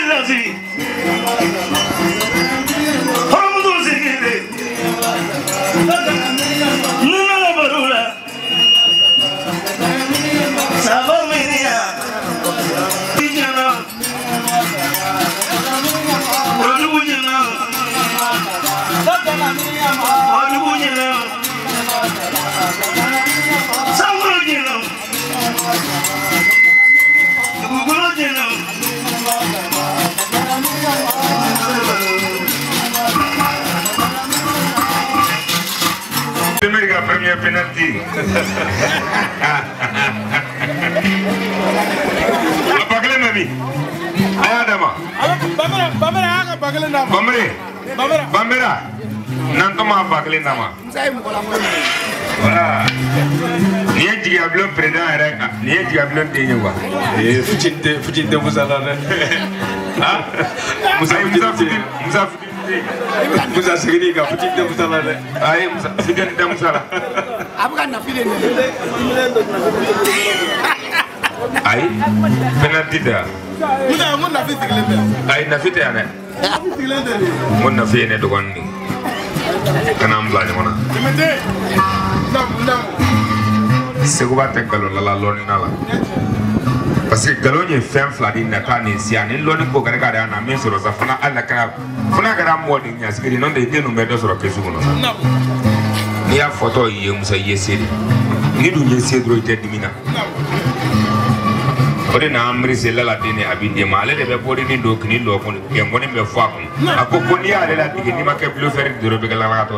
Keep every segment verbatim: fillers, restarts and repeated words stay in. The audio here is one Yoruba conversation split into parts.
lafi haramudu sigire nuna la barula sabaminia dijana rodubujana rodubujana samurujana dugulojana la première penalty. Apagale mami. Ayadama. Bamera, bamera aga bagale nama. Bamere. Bamera. Bamera. Nantoma apagale nama. Voilà. Ni est diable président era. Ni est diable tenywa. Eh fujinte fujinte musala. Ah. Musa musa musa Musa segini ka fujinte musala. Ay musa fujinte musala. Abukan na file ne. Ay penalty da. Musa ngon na file sigile. Ay na fite ane. Sigile de. Ngon na fite ne dogon ni. Kanam bla ni mona. Mete. Nam nam. Seguba te galon la la loni na la. Parce que galon ye fem fladi na ta ni sia ni loni ko gara gara na men soro sa fana alla kana fana gara mo ni nya sigiri non de denu me do soro kesu no sa. Nam. Ni ya photo ye musa ye sedi. Ni du ye sedro ite dimina. Nam. Ode na amri se la la dene abinde ma ale de be podi ni do kini lo ko ye ngoni be fo ko. Akoko ni ale la digi ni ma ke blue fer de robe gala la to.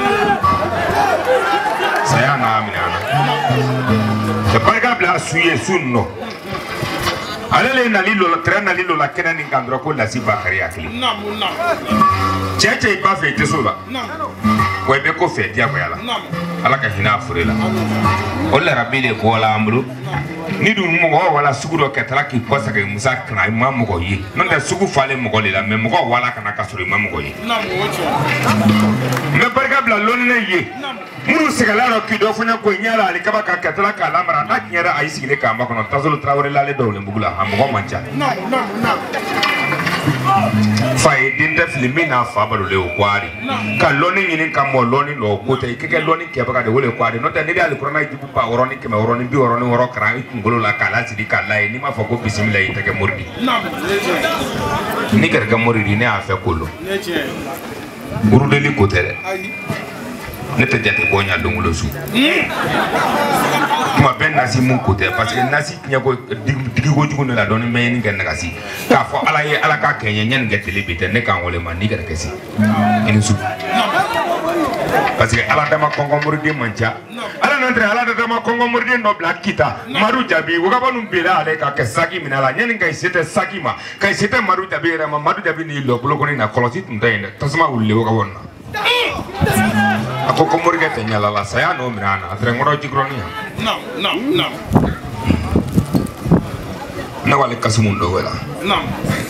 Saya na amina. Se parga bla suye sunno. Alele na lilo la trena lilo la kena ni kandro ko la siba kari akili. Nam nam. Cheche ipa fe tesola. Nam. Ko be ko fe dia ko yala. Nam. Ala ka hina furela. Olla rabile ko la amru. Ni du mo wala suguro ketala ki posa ke musa kana imam ko yi. Non da sugu fale mo ko le me mo wala kana ka suru imam ko yi. Nam wocho. Me parga bla lonne yi. Nam. Muru sigala ki do funa ko nyala ali kaba ka ketala ka lamara na nyara ay sigile ka ma kono tazulu trawre la le dole mbugula am ko mancha. Nam nam nam. Faye dinda filimina fa balo le kwari ka loni nyini ka mo loni lo kota ikeke loni ke baka de wole kwari no ta ne dali korona jibu pa oroni ke me oroni bi oroni woro kra ngolo la kala sidi kala ni ma fa ko bismillah ite ke murdi Nam. ni ker ga murdi ne afa kolo Neche. urude li kotere Ayi. ne te jate ko nya dongulo su ma ben nasi mun kote parce que nasi nya ko digi ko jugo ne la doni me ni ken nasi ka fo ala ye ala ka kenye nyen getele bite ne kan wole man ni ker kesi ini su parce que ala dama kongo murdi mancha ala nantre ala dama kongo murdi no black kita maru jabi wo gaba num bela ale ka ke saki minala nyen ngai sete saki ma kai sete maru jabi ra ma maru jabi ni lo blo ko ni na kolosi tunda ina tasma ulle wo gaba na ako ko murge te nyala la saya no mirana atre ngoro jigroni Nam nam nam. na wale kasumundo wala Nam.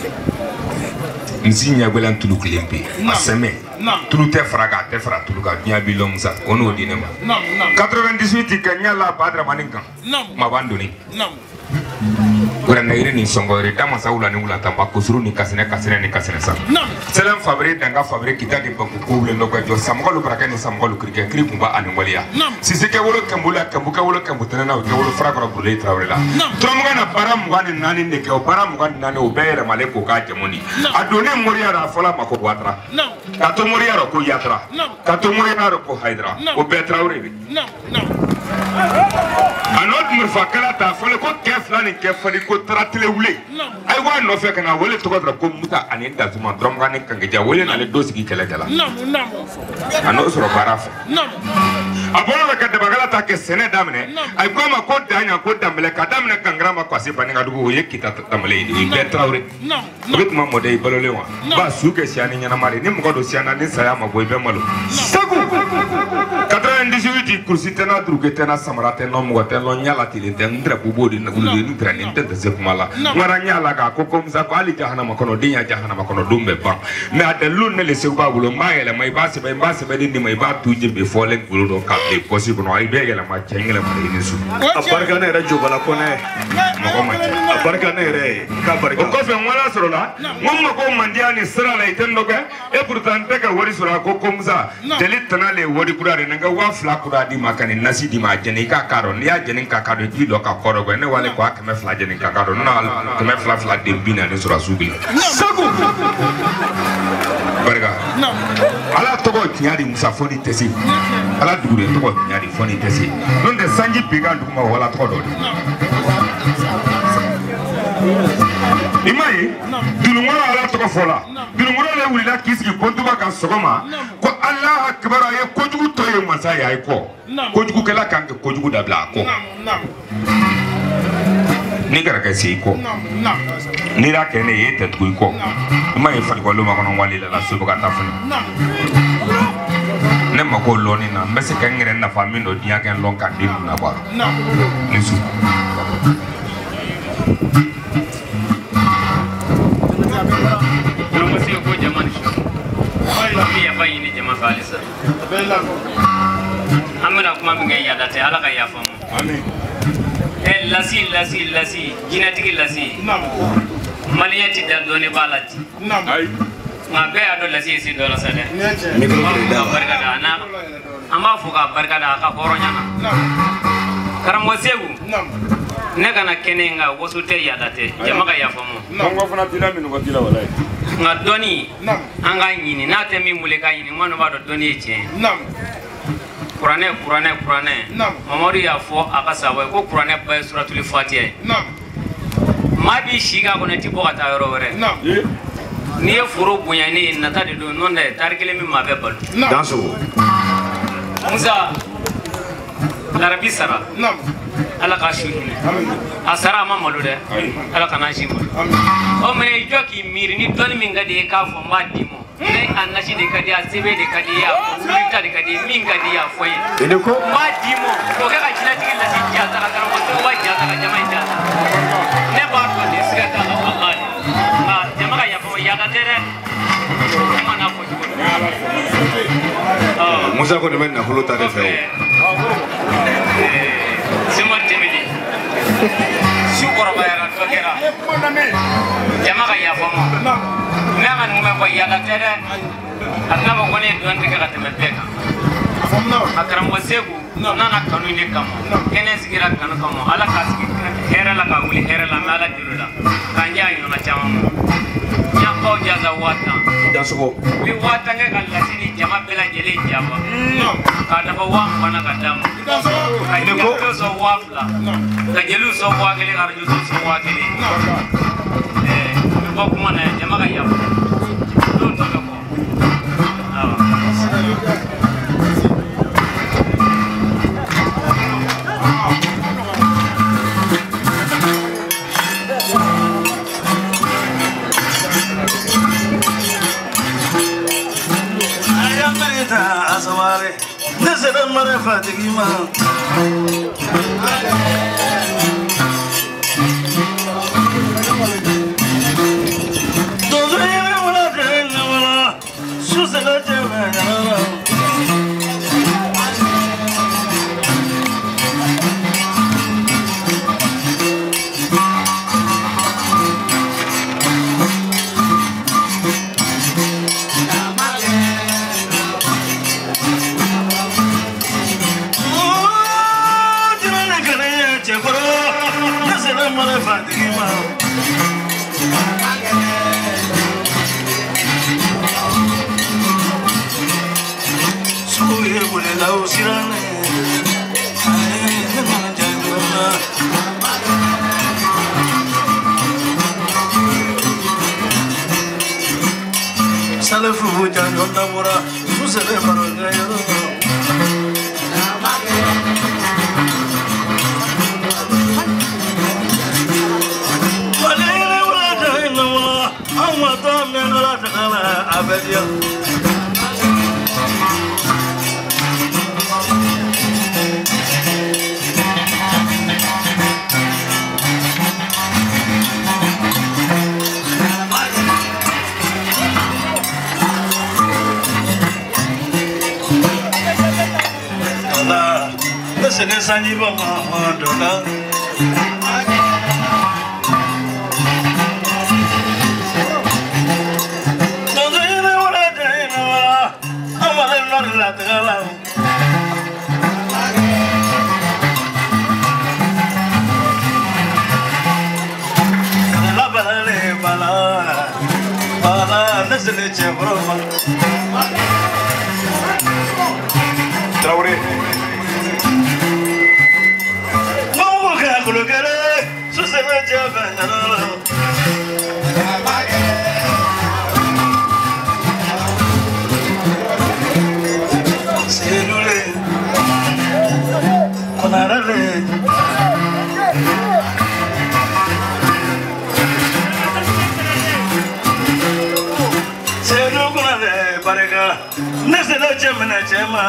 nsinya gwela tulu klempe aseme Nam. tulu te fraga te fra tulu ka nya bilomsa ono dinema Nam nam. quatre-vingt-dix-huit ka nyala padra maninka Nam. mabandoni Nam. Ora na ire ni songo ire dama saula ni ula tamba kusuru ni kasine kasine ni kasine sa Nam. selam fabrique danga fabrique kita di banku kuble no ko jo samgolu brakani samgolu krike kri kumba ani walia Nam. si se ke wolo kambula kambuka wolo kambutana na ke wolo fragra bule trawrela tromonga na param ngani nani ne ke o param ngani nani o bere male ko ka jamoni adone moria ra fola mako watra Nam. kato moria ro ko yatra kato moria ro ko haidra o betrawre Nam nam. anot murfakala ta fola ko keflani kefali ko tratile wule ay wa no fe kana wole to kodra ko muta ani da zuma drom ngani kange ja wole na le dosi ki kala kala Nam nam. ano soro baraf Nam. abono ka de bagala ta ke sene damne ay ko ma ko danya ko damle ka damne kangra ma kwasi bani ngadu wo yekita tamle ni be trawre Nam. bit ma modey balole wa ba suke siani nyana mari ni mo do siana ni saya ma boy be malo sagu quatre-vingt-dix-huit kursi tena druke tena samarate no mo tena nyala tilinte ndra bubodi na gulu ni ndra ni tente ze kumala ngara nyala ka ko kom za ko ali jahana makono dinya jahana makono dumbe ba me adelu ne le se ba bulo maele mai ba se ba ba se ba ni mai ba tuje be fole gulu do ka be possible no ai be yela ma chengele ma ni su Aparga ne rajo bala ko ne. mako mandi barka ne re ka barka ko fe wala soro la ngom mako mandi ani sira la itendo ke e pourtant te ka wori soro ko komza jeli tanale wori kurare nga wa fla kuradi makani nasi di ma jeni ka karo ni ya jeni ka karo di do ka koro go ne wale ko akeme fla jeni ka karo na keme fla fla de bina ne soro subi sagu barka ala togo tiari musafoni tesi ala dure togo tiari foni tesi non de sanji biga nduma wala togo do imaye dunungora ala togo fola dunungora le wulila kisiki kontuba ka sogoma ko Allah akbar ay kojugu toye masaya ay ko kojugu kala kan ko kojugu dabla ko ni gara ka si ko ni ra kene yete tu ko imaye fali ko lo ma kono walila la subu ka tafuni ne ma ko loni na mbese ka ngire na famille no dia ken lon kan di na ba ni su lo mo si ko jamani la mi ya bayini jama falisa amana kuma mi ngai yada te ala ka ya famu amin el lasi lasi lasi jinatiki lasi maliyati da doni balati nam ay ma be ado lasi si do la sale mi ko da barka da na amma fuka barka da ka horonya na karamo segu nam ne kana kenenga wosu te yada te jama ka ya famu ngo fana dila min ko dila wala nga doni nam anga nyini na te mi mule ka nyini ngono ba do doni che nam Qur'ane Qur'ane Qur'ane nam Mamadu ya fo akasa wa ko Qur'ane ba suratul fatiha nam ma bi shiga ko ne tipo kata yoro wore nam ni e furo bunya ni nata de do non de tarkele mi ma be balu danso Musa larabi sara nam ala ka shukune asara ma malu de ala kana shi mo o mene joki miri ni doni min gade ka fo ma dimo ne annashi de kadi asebe de kadi ya mulita de kadi min kadi ya foye ene ko ma dimo ko ga kila tigil la tiya ta ka ro to wa ja ta jama ita ne ba ko de siga ta wallahi ma jama ya ko ya ga tere ma na ko ko Musa ko de men na hulota de fe simo temedi shukoro ba ya ko kera jama ga ya fo mo Nama numa ko yaga tere anaba ko ne don tika ka teme peka akram wasegu nana kanu ne kamo kene sigira kanu kamo ala ka sigira hera la ka wuli hera la mala dirula kanja yo na chama ya ko jaza wata danso wi wata ne Allah sini jama bela jele jama ka da ba wa bana ka dam ka ne ko so wafla ka jelu so wa gele ka ju so wa gele eh ko kuma na jama ka ya don to ko ah Asaware, nesera mare fatigima. Tozo yere wala jene wala, susela jene wala. Fatima Suye mune la usirane Salafu bujan yonda bora Susele maroga yoro Abedia Allah, this is Sanjiva Mahadola. نزل جبرما Traoré. مو كاكلو كره سوسنا جبنا سيلولي كنارلي Barega, Nazala Gemina Gemma.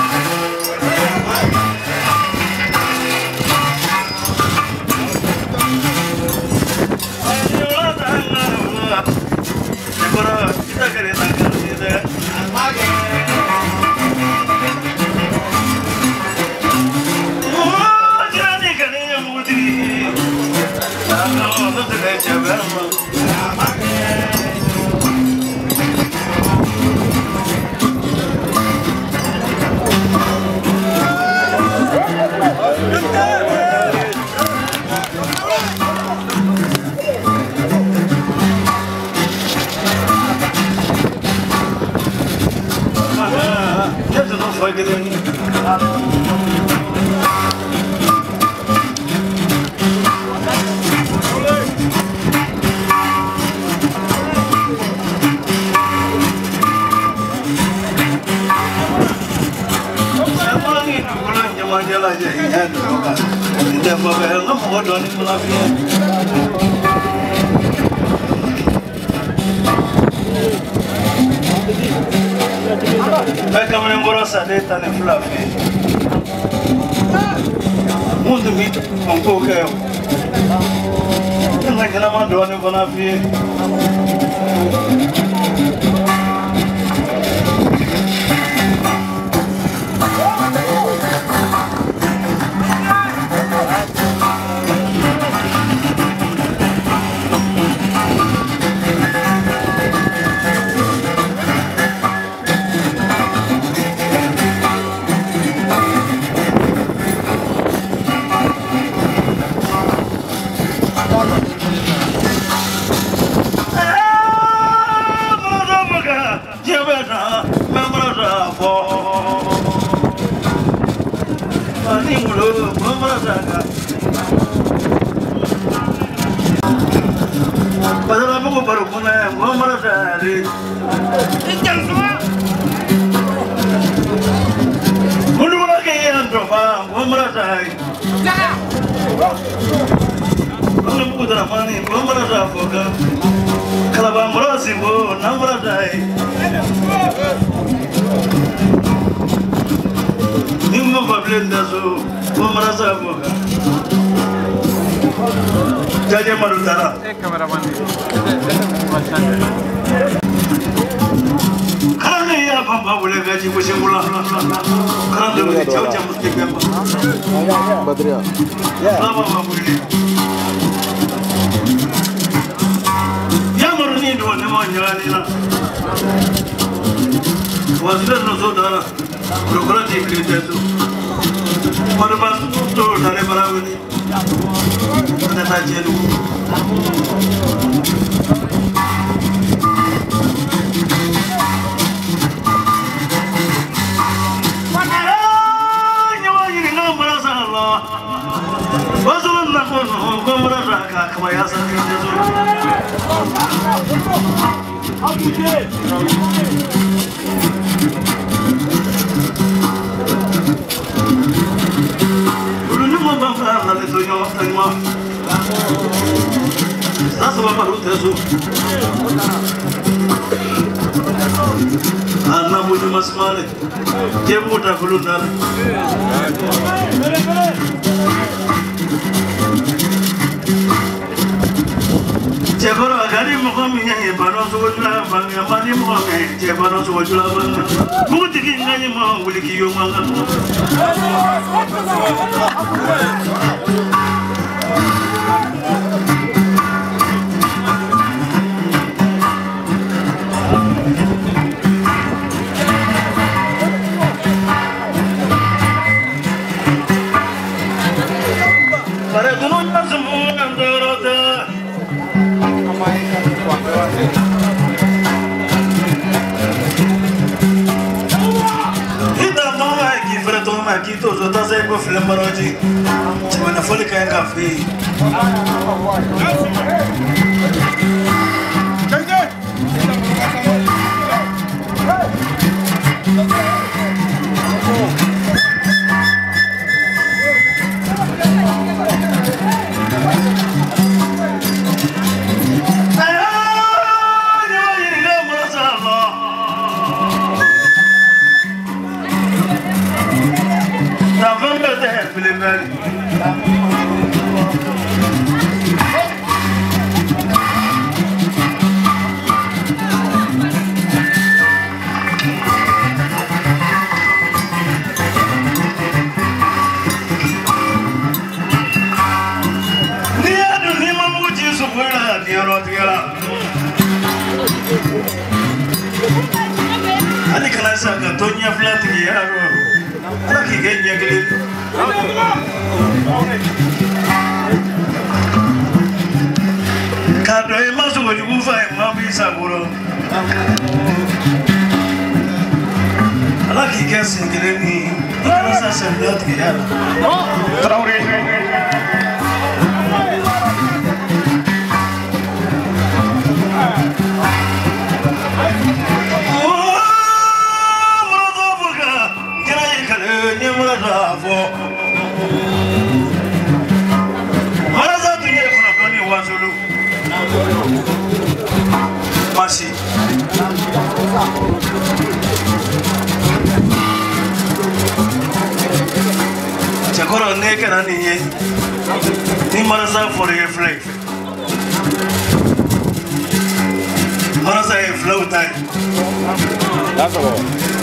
Saleta ne fluffy. Mundo mi con poche. Non è che la madonna con la figlia. Padahal aku baru punya, mau merasa di. Jangan semua. Mundur lagi yang coba, mau merasa. Jangan. Kalau buku drama ni, mau merasa foka. Kalau bang merasa bu, nak merasa. Ni mau bablen dasu, mau merasa foka. Jadi marutara. Eh kameraman. Karena ya papa boleh gaji musim mula. Karena dulu jauh-jauh mesti papa. Badria. Ya. Lama papa boleh. Yang maruni dua nama jalan ini. Wasilah nusodara. Program dibeli itu. Marubas tu dari mana ini? Ada saja lu. Mana? Nyawa ini nggak merasa Allah. Basuhan nak pun nggak merasa kebayasan itu. Sasa bapa rutesu ana mudi masmale jebu ta kulundar jeboro agari mukami nyi bano sujula banga mani mukami jebano sujula banga muti kinganyi mo uliki yo manga para dunun semua andorota sai ko filan maroji ce mana foli kayan kafe Ali kana sa ka tonya flat ki yaro ala ki genya gele ka do e maso ko jugu fa e ma bi sa boro ala ki kesi gele ni kana sa sa flat ki yaro Traoré Masih Cakora nekera niye ni marasa for a flag marasa a flow time that's all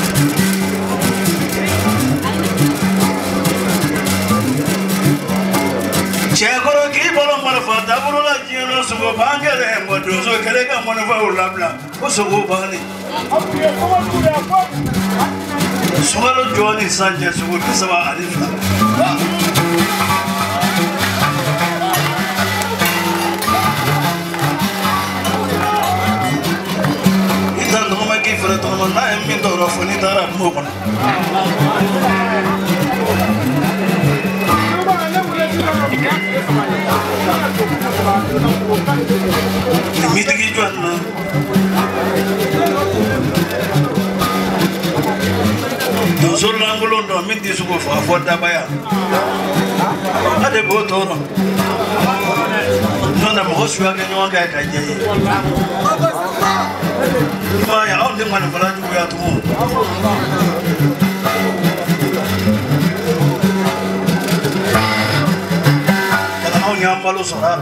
Cakora ki bolo marfa taburo la jino sugo bangere mo dozo kereka mo na fa ulabla o sugo bani Sumalo Johnny Sanchez sugo kisaba alifa Ita no ma ki fere to ma na mi do ro foni dara mo kon Mitigi Joanna Dozol angulo ndo mindi suko fa foda baya Ade botoro Nona mhoshi wake nyonga kajaye Maya au ndimwa na falaji ya tumu Nyambalo sorar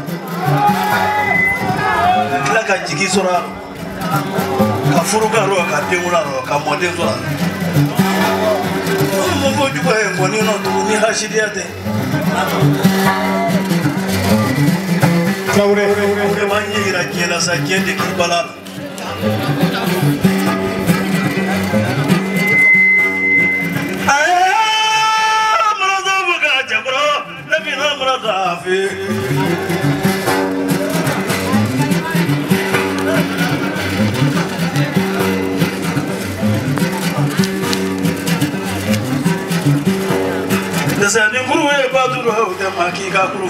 kila ka jigi sorar ka furuga ro ka temura ro ka mode sorar mo mo jugo e boni no to ni hashidiate Traoré ke manyi ira kila sa kende ki balal Desa ni guru e baduro o te maki ka guru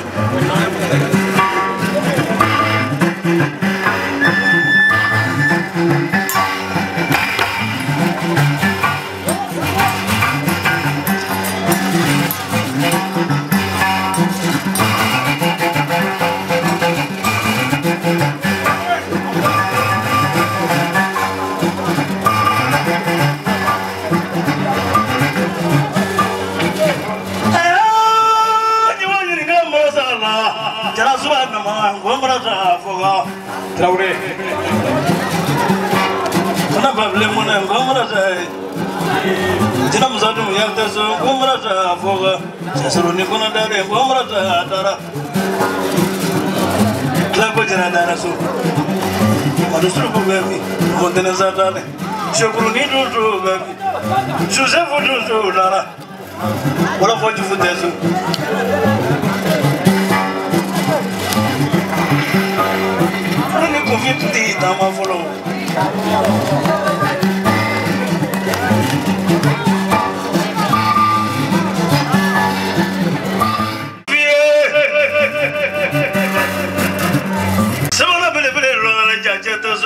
Traoré Kana bable mona ngomra sai Jina muzadu yakta so ngomra ta foga Sasaruni kona dare ngomra ta dara Klako jina dara so Madustru bugami Montene zatane Shokuruni dudu bugami Josefu dudu dara Wala foju futesu Vite dans ma volonté.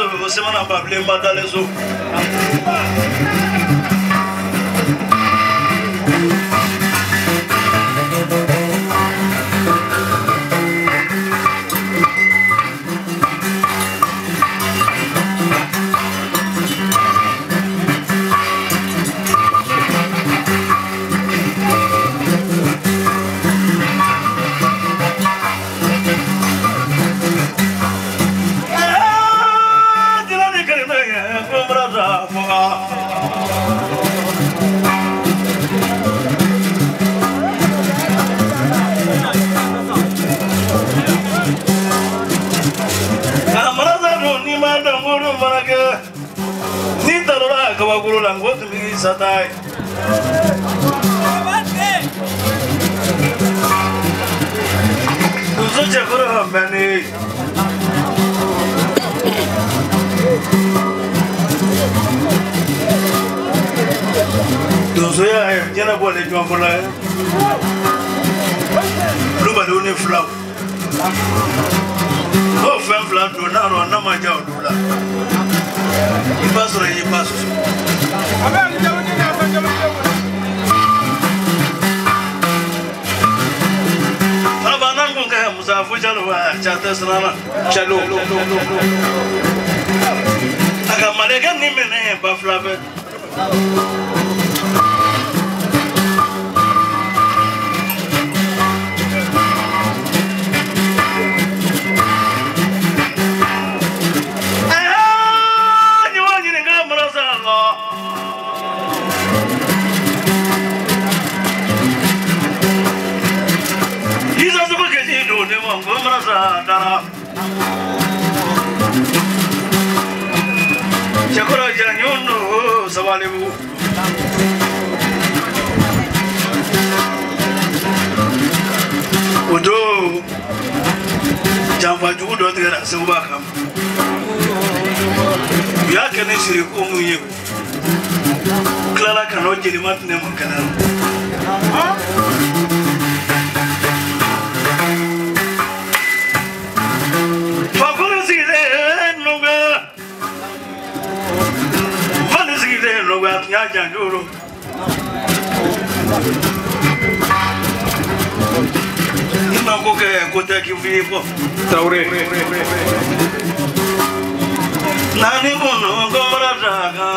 você mana bable madalezo. Kawaguru lango tumi satai. Tuzo chakuru hambani. Tuzo ya jana boleh jual bola. Lupa dulu flau. Oh fem flau tu na ro na majau dulu. Ibasu re ibasu. Abang jauh ni abang jauh jauh. Abanang pun kaya musafu jalu ah cata senana jalu. Agak mereka ni mana baflabe. Chakura janyono sawalebu. Udo jamfa judo tigara sebakam. Ya kene siri komu ye. Clara kano jeli matne makana. Nyajan dulu. Ini aku ke kota Kivu. Taure. Nani mono gomaraga.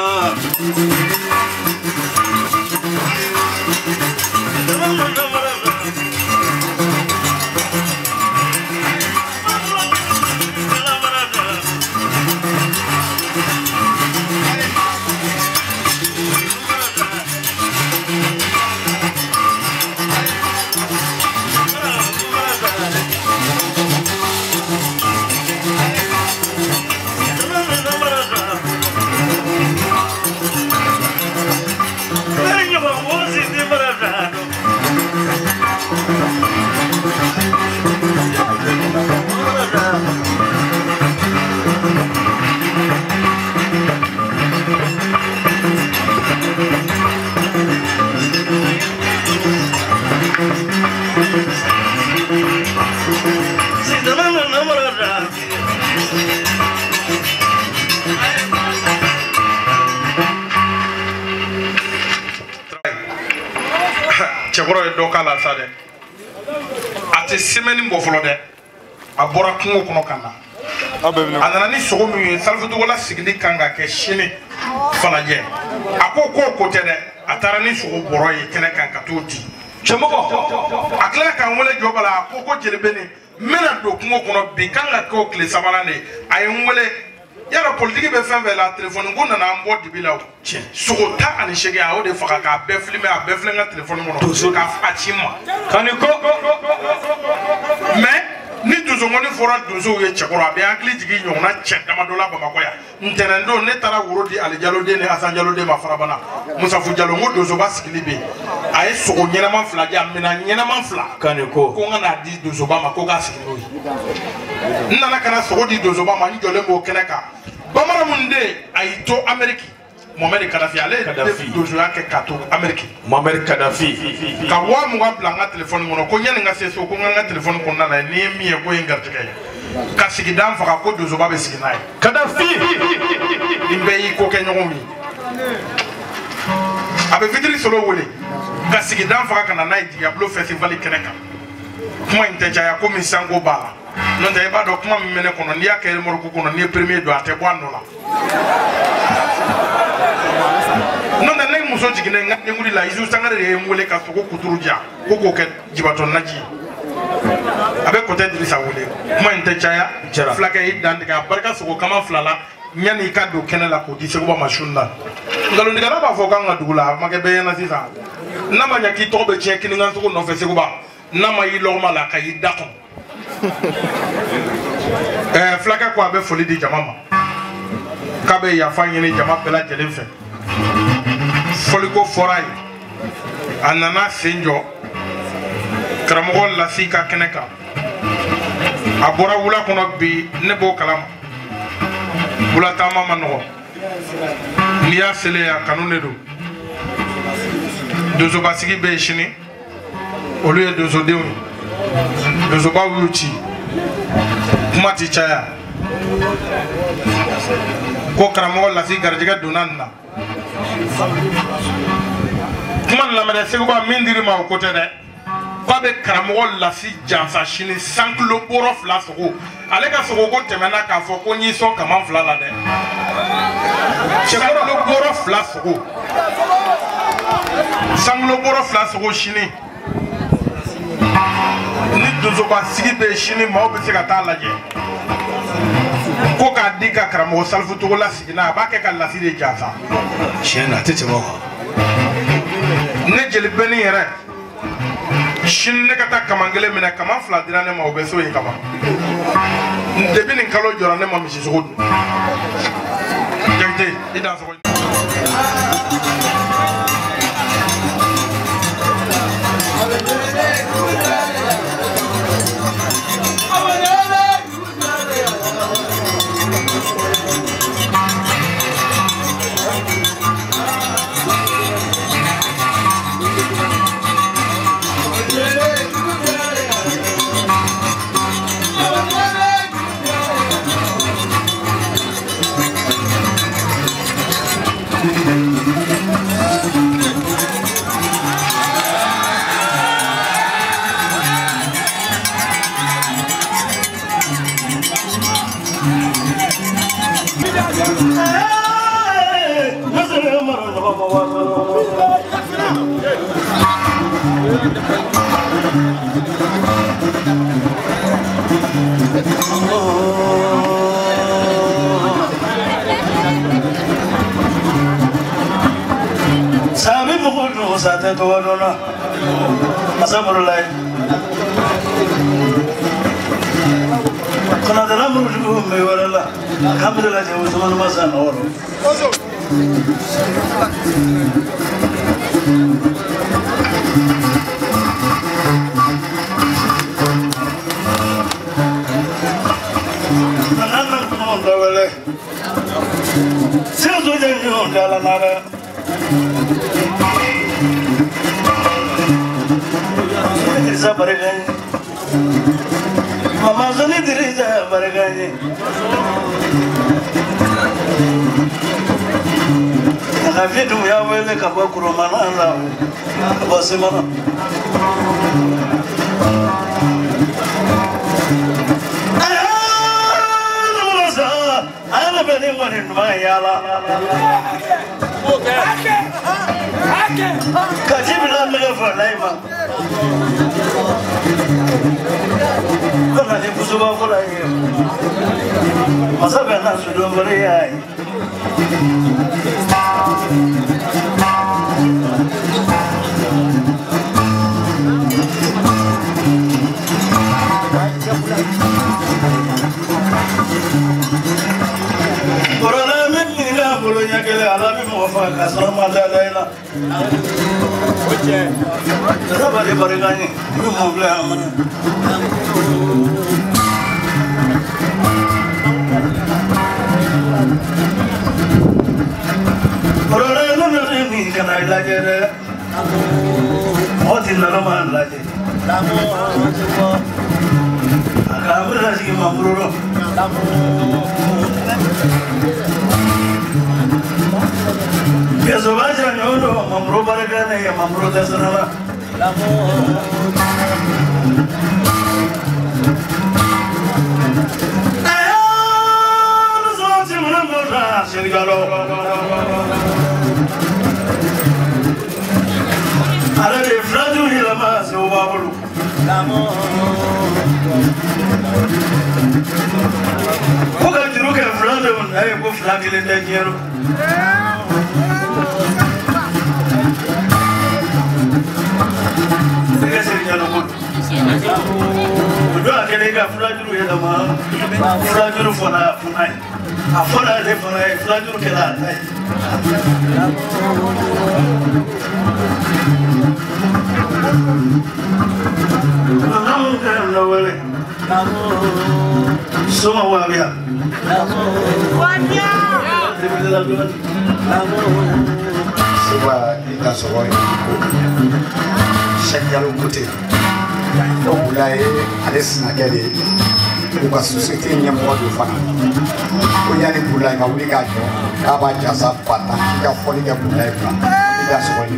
Chekoro do kala sade ati semeni mbofolo de abora kungo kono kana anana ni sogo mi salfutu wala sigili kanga ke shini falaje akoko kote de atara ni sogo boro yi kene kan katoti chemoko akla kan wala jobala akoko jelebeni mena do kungo kono bi kanga ko kle sabala ne ay wala yara politique be fen la téléphone ngona na mbo dibila tiens sogo ta ani shege a o de faka ka be filmer a be filmer téléphone ngono so ka fatima kaniko mais ni tuzo ngoni fora tuzo ye chekoro abi ankli jigi nyona chenda madola bamako ya ntenendo ne tara wuro di ali jalo de ne asan jalo de ma farabana musa fu jalo ngo dozo basikili be ay sogo nyena man fla ja mina nyena man fla kaniko ko ngana di dozo ba ma ko ga sikilo nana kana sogo di dozo ba ma njole mo keneka bamara munde ay to ameriki Mohamed Kadhafi ale dozo yake kato ameriki Mohamed Kadhafi ka wa mu wa blanga telephone ngono ko nyane nga seso ko nga telephone ko na ni mi e ko ingartike ka sigi dam fa ko dozo ba be sigi nay Kadhafi nin bɛɛ y'i ko kɛ ɲɔgɔn min a bɛ fitiri solo wele ka sigidan faga ka na n'a ye Diablo festival kɛnɛ kan kuma in tɛ caya komi sanko b'a la n'o tɛ i b'a dɔn kuma min bɛ ne kɔnɔ n'i y'a kɛ remorque kɔnɔ n'i ye premier don a tɛ bɔ a nɔ la n'o tɛ ne muso jiginnen n ka denkuli la Isu Sangare de ye n wele ka sogo kuturu ja ko k'o kɛ jibatɔ naji ye a bɛ Kɔtɛ Dirisa wele kuma in tɛ caya fulakɛ y'i dan tigɛ a barika sogo kama fila la yanni i ka don kɛnɛ la k'o di Seguba ma suni la nkalontigɛla b'a fɔ k'an ka dugu la a ma kɛ bɛɛ ɲɛna sisan n'a ma ɲɛ k'i tɔgɔ bɛ tiɲɛ Kiningansogo nɔfɛ Seguba n'a ma y'i lɔgɔma la ka y'i da kɔnɔ ɛɛ fulakɛ ko a bɛ foli di jama ma k'a bɛ yafa ɲini jama bɛɛ lajɛlen fɛ foliko fɔra ye a nana sen jɔ karamɔgɔ Lasi ka kɛnɛ kan a bɔra wula kɔnɔ bi ne b'o kalama wula taama ma nɔgɔ n'i y'a selen a kanu de don donsobasigi bɛ yen sini olu ye donsodenw ye donsobaw y'u ci kuma ti caya ko karamɔgɔ Lasi garijɛgɛ donna nin na kuma nin lamɛnɛ Seguba min dir'i ma o ko tɛ dɛ k'a bɛ karamɔgɔ Lasi jansa sini san kilo bɔrɔ fila sogo ale ka sogo ko tɛmɛna k'a fɔ ko n y'i sɔn kaman fila la dɛ san kilo bɔrɔ fila sogo san kilo bɔrɔ fila sogo sini ni donsobasigi bɛ sini maaw bɛ se ka taa lajɛ ko k'a di ka karamɔgɔ Salifu Togola sigina a b'a kɛ ka Lasi de jansa tiɲɛ na a tɛ tɛmɛ o kan ne jeli bɛni yɛrɛ sini ne ka taa kaman kelen minɛ kaman fila dira ne ma o bɛ so yen kaban depuis nin kalo jɔra ne ma misi sogo dun Jakite i dan sogo Sabi bukudu sate to wadona asamulai kana dala muruju me wala alhamdulillah je usman masan oro nanan ko ndawale sezo je yo dala nara Dirisa bariganye Mama Zoni Dirisa bariganye Nakafi tu ya wele kaba kurumana ala kaba semana Ana beni wani nmayala Kaji bila mega falaima Kona ni kusuba falaima Masabe na sudo mbari yai Corona mini la bolonya kele ala bi mo fa ka so ma da da ila oje raba de barigani bi mo bla amana Corona no no ni kana ila jere oti na no man la je Lamu Akamura si mamuro Lamu tesana Allez, les frères du Lama, c'est au Baboulou. Pourquoi tu nous qu'un frère de mon aïe pour flaguer les derniers? C'est que c'est bien le monde. On doit que les gars frères du Lama, frères du Fona, Fona. A Fona, les Fona, frères du Kela. Soma wabia wabia Sewa ita soy Shakalo côté donc là est na kele ko société nyam mo do fana ko yani bulay ka wuli ka jo ka ba jasa pata ka foli ka bulay ka ita soy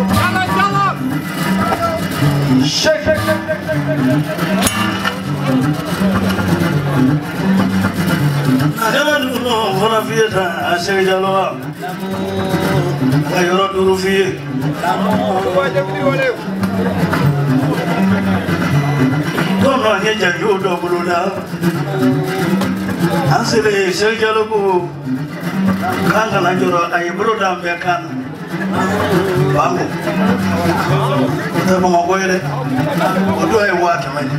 shake Agora não vou na vida, a cheia de aloha. Agora duro fio. Como a gente ajuda o Bruna? Ansele cheia de aloha. Kanga na juro aí Bruna americano. Vamos. Então vamos agora. O do é o outro, mas.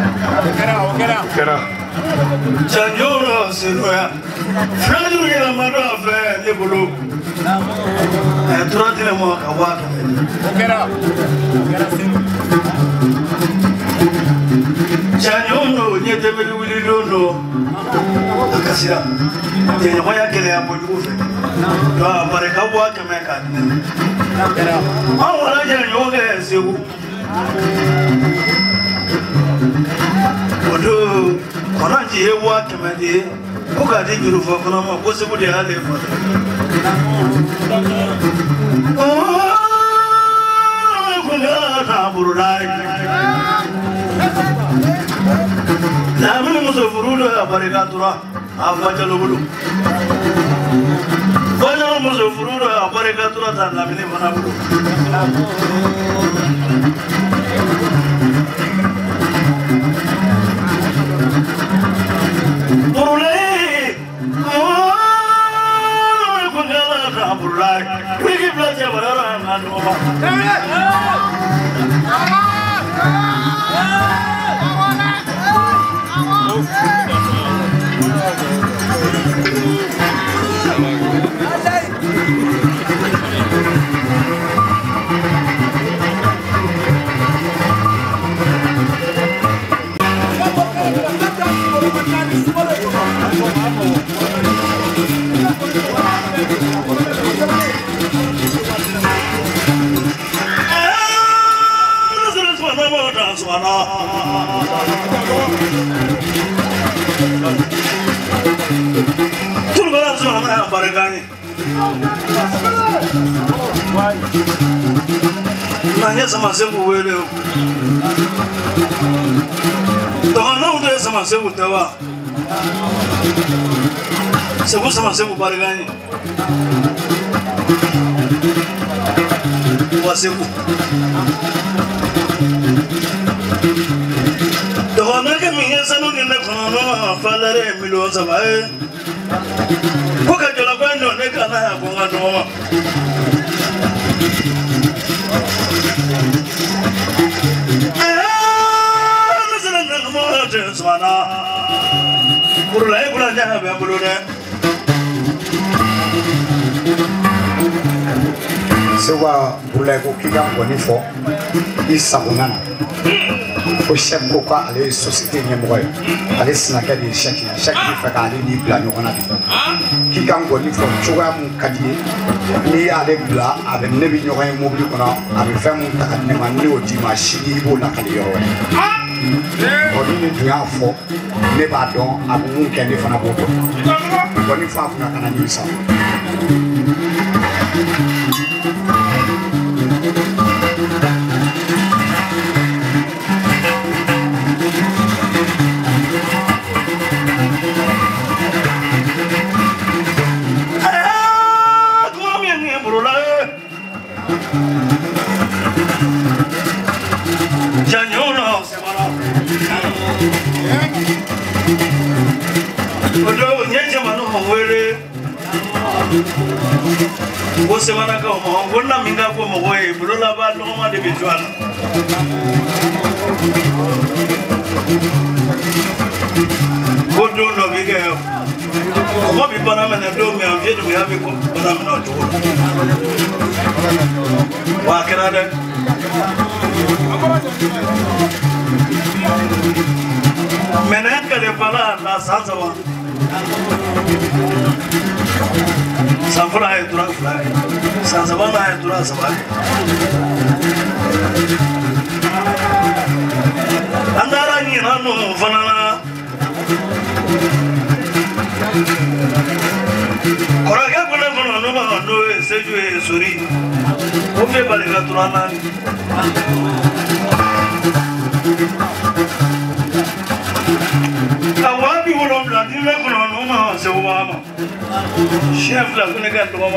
Chanjuro Sinoya, Fradu Yamada Fair, Nebulu, and Trotinamo Kawaka. Chanjono, yet every will you know. Akasira, the Hoyakele Abu, Baraka Waka. How will I get your guess? You Konaji he wa kemedi ko ga di juru fo kono mo ko se bu de hale fo oh ko ga ta buru dai la mun mo so furu do barika tura afa jalo bulu ko na mo so furu do barika tura ta na mini mana bulu we give blood to tout le monde a baragani. Nanya sama sembu wele. Tohana udah sama sembu tawa. Sembu sama sembu baragani. Wasembu. Tohana ke minyak sanu kena kono falare milo sabai. Bukan jalan kono nekana bunga doa. Sana kurulai bulan jangan berbulunya. Sewa bulai ko kika ngoni fo isabunana ko chef ko ka ale société nyamboy ale sinaka di chaki chaki fa ka ale ni bla nyona di kika ngoni fo chuga mun kadi ni ale bla abe nebi nyoga mobili kona abe fam takane man ni odi ma shiri bo na kali yo odi ni duya fo ne ba don abu mun kende fana bo to ngoni fa funa kana ni sa Você vai na cama, vou na minha como foi, por lá vai tomar de bijuan. Vou do no vídeo. Como me para me do me avia do me avia com para me não do. Wa kerada. Menen que le fala na sansawa. Sanfura é dura fly. Sansabana é dura sabai. Andara ni nanu fanana. Koraga kuna kuna no ma no seju e suri. O fe baliga turana. Kawabi wolom la dile kuna no ma se wama. Chef la kuna ga to wama.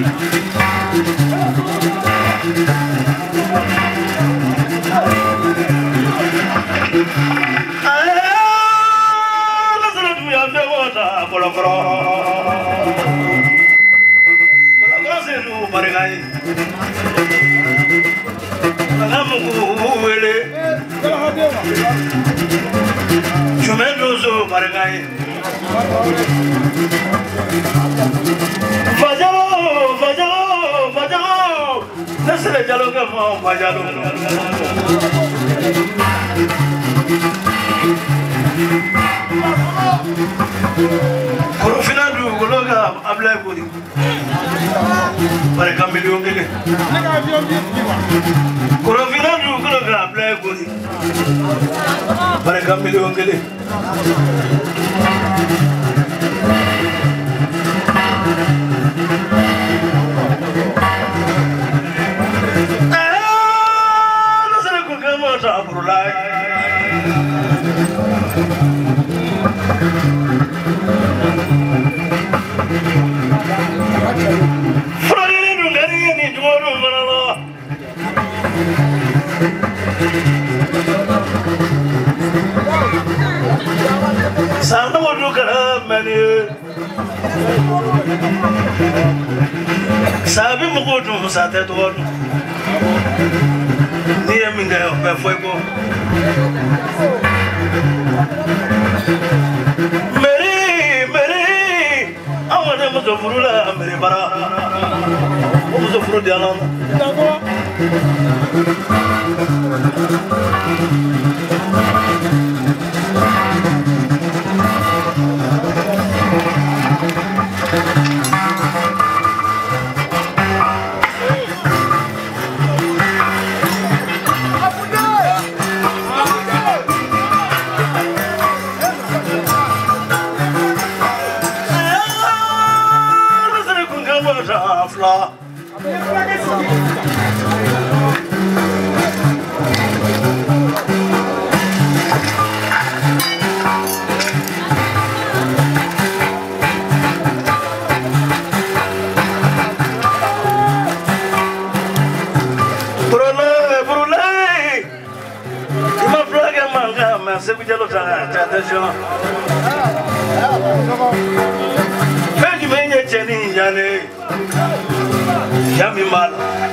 Kolo kolo, kolo kolo se lu marigai. Kamu kuwele, cuma dozo marigai. Fajalo, fajalo, fajalo. Nasle jalo kamu fajalo. Korofina du gologa abla goli bare kamilio ngele Korofina du gologa abla goli bare kamilio ngele ah no se le kokamo ta burulai Frolini dungari ni jumoru manalo. Sana modu kara mani. Sabi mukudu musate tuon. Ni aminga pe foi bo. Muso furu la mere bara muso furu di ala Fla. Brule, brule. Ima flaga manga, mas se cuida lutar, tá atenção. Vem vem e cheni jane. Yami mal.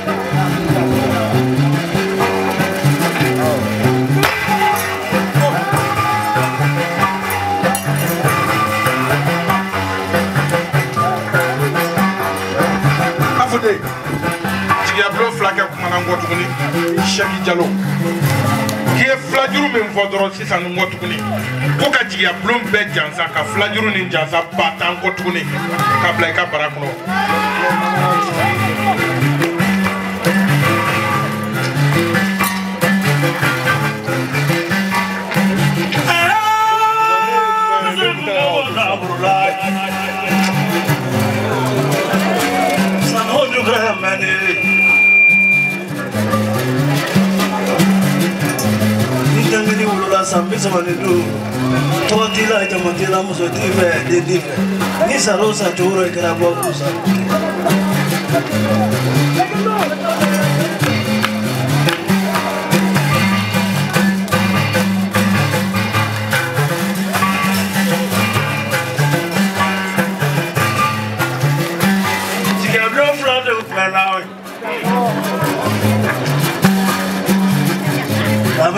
Afude. Diablo flaka kumana ngotuguni. Shaki Jalo. Ki flajuru men fodoro sisan ngotuguni. Ko ka Diablo be jansa ka flajuru ni jansa batan ngotuguni. Ka blai ka barakuno. Sampai sama itu, tuh tila itu mantila musuh tipe, di tipe. Ini sarosa curu kena bagus.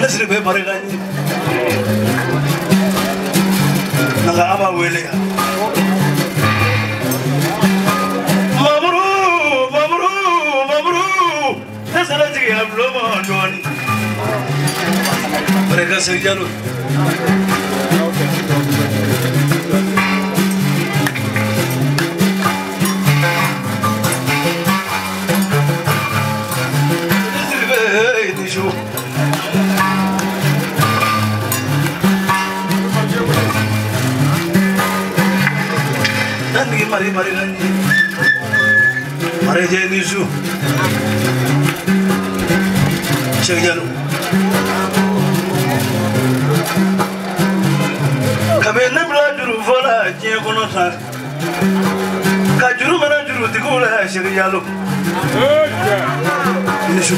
Let's live by the Nagaba Willie. Mamru, Mamru, Mamru. That's a little of Roma Johnny. But I can say yellow. Mari mari lagi, mari jadi nisu, cekjalu. Kami ni belajuru fola cie kono sah, kajuru mana juru tikula cekjalu. Nisu.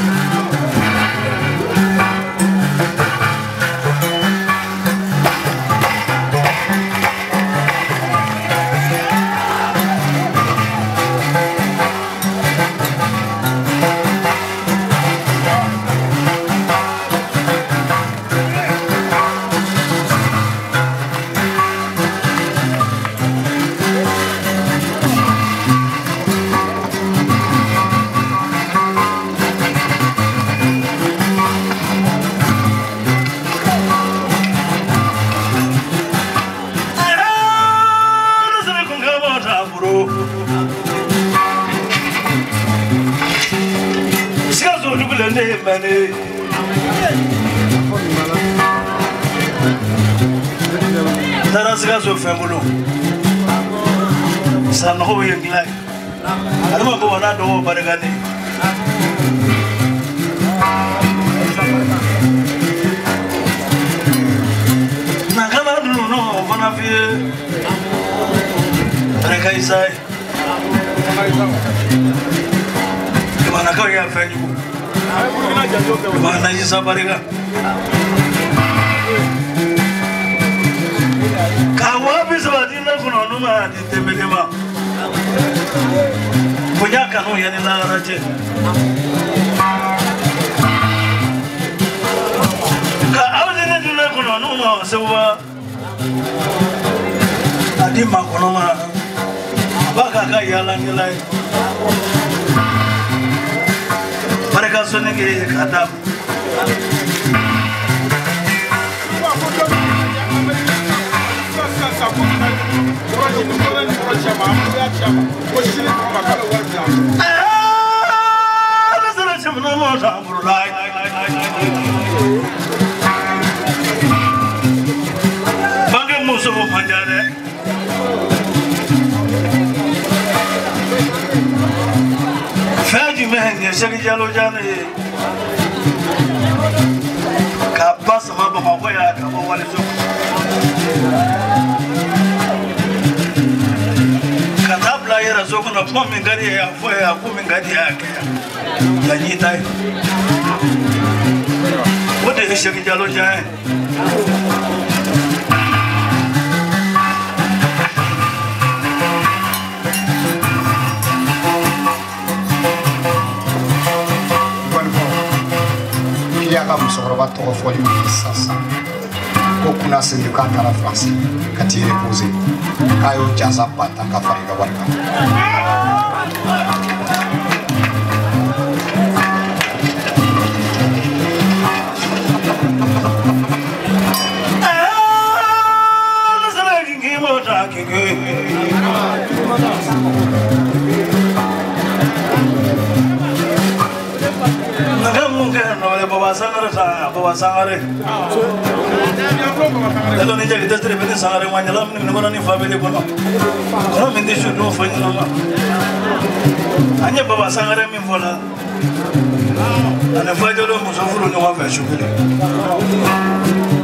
Tarasga so famulu. San ho yang gila. Ada apa wana do baragani. Nakala dulu no mana fi. Mereka isai. Gimana kau ya fanyu? Gimana sih sabariga? Kawa bisa dina kuno numa di tembelema. Punya kanu yani la raje. Ka awdina dina kuno numa sewa. Adi makono ma. Baka ka yala nilai. Mereka sini ke kata. Bagi musuh menjadi Fadi mehnya segi jalo jane Kapas sama bawa ya kamu wali su Katab la yera so kuna pom mingari ya fo ya ku mingari ya ya ni tai Wode segi jalo jane Yaka musokoroba tɔgɔ fɔli min ye sisan ko kunna sendu k'a taara France ka t'i reposer k'a y'o jansa ba tan ka fara i ka wari kan. Bawa sangare sa, bawa sangare. Kalau ni jadi testre bini sangare wanjalam ni mana ni family kono. Kono mindi shudu fanyi nama. Hanya bawa sangare mi vola. Ane fajolo musafuru ni wafe shukuri.